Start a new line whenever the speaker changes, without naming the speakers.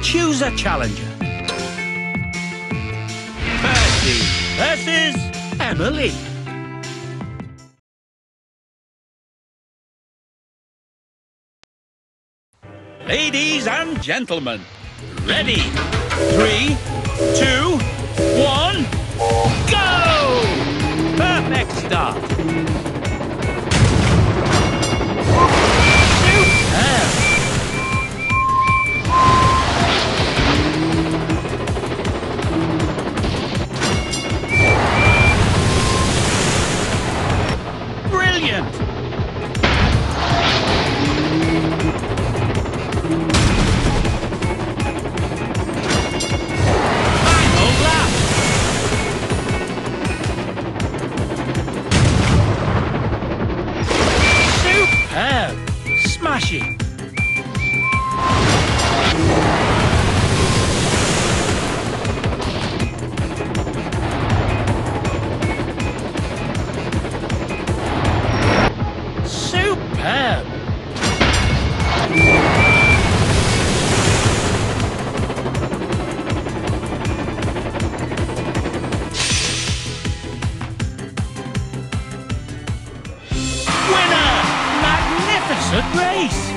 Choose a challenger. Percy versus Emily. Ladies and gentlemen, ready? 3, 2, 1, go! Perfect start. Superb. Brilliant. Smashing! Superb! Winner! Magnificent race!